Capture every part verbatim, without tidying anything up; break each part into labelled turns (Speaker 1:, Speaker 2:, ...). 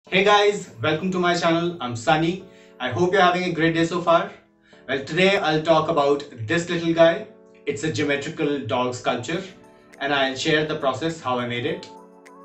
Speaker 1: Hey guys, welcome to my channel. I'm Sunny. I hope you're having a great day so far. Well, today I'll talk about this little guy. It's a geometrical dog sculpture and I'll share the process how I made it.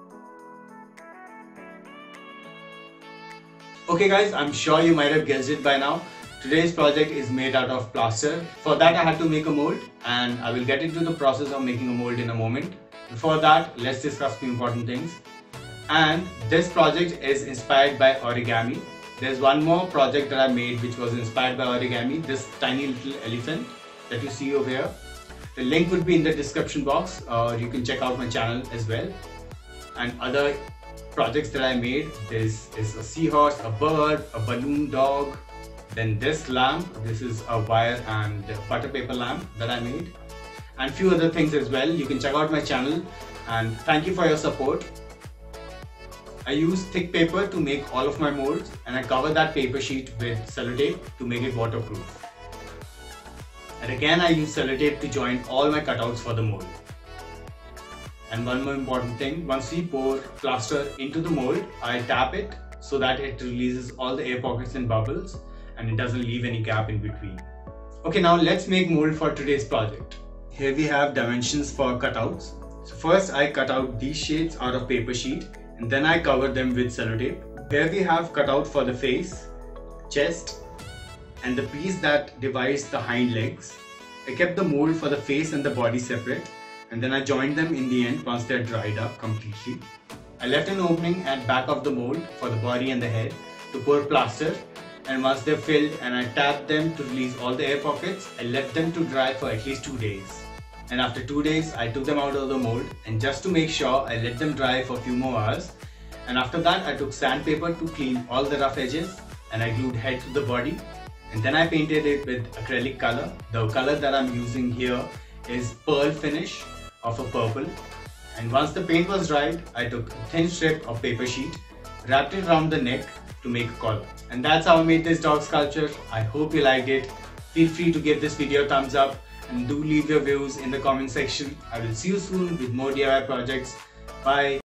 Speaker 1: Okay guys, I'm sure you might have guessed it by now. Today's project is made out of plaster. For that I had to make a mold and I will get into the process of making a mold in a moment. Before that, let's discuss the important things. And this project is inspired by origami. There's one more project that I made which was inspired by origami, this tiny little elephant that you see over here. The link would be in the description box, or you can check out my channel as well. And other projects that I made, this is a seahorse, a bird, a balloon dog, then this lamp, this is a wire and butter paper lamp that I made, and few other things as well. You can check out my channel, and thank you for your support. I use thick paper to make all of my molds and I cover that paper sheet with sellotape to make it waterproof. And again I use sellotape to join all my cutouts for the mold. And one more important thing, once we pour plaster into the mold, I tap it so that it releases all the air pockets and bubbles and it doesn't leave any gap in between. Okay, now let's make mold for today's project. Here we have dimensions for cutouts. So first I cut out these shapes out of paper sheet. And then I cover them with sellotape. Here we have cutout for the face, chest, and the piece that divides the hind legs. I kept the mold for the face and the body separate, and then I joined them in the end once they're dried up completely. I left an opening at back of the mold for the body and the head to pour plaster, and once they're filled and I tapped them to release all the air pockets, I left them to dry for at least two days. And after two days, I took them out of the mold, and just to make sure, I let them dry for a few more hours. And after that, I took sandpaper to clean all the rough edges, and I glued head to the body. And then I painted it with acrylic color. The color that I'm using here is pearl finish of a purple. And once the paint was dried, I took a thin strip of paper sheet, wrapped it around the neck to make a collar. And that's how I made this dog sculpture. I hope you liked it. Feel free to give this video a thumbs up. And do leave your views in the comment section. I will see you soon with more D I Y projects. Bye.